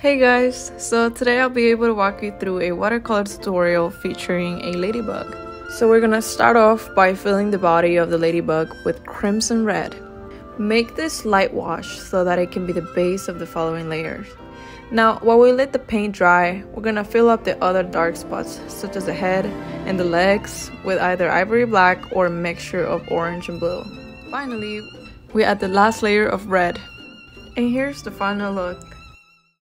Hey guys, so today I'll be able to walk you through a watercolor tutorial featuring a ladybug. So we're gonna start off by filling the body of the ladybug with crimson red. Make this light wash so that it can be the base of the following layers. Now, while we let the paint dry, we're gonna fill up the other dark spots, such as the head and the legs, with either ivory black or a mixture of orange and blue. Finally, we add the last layer of red. And here's the final look.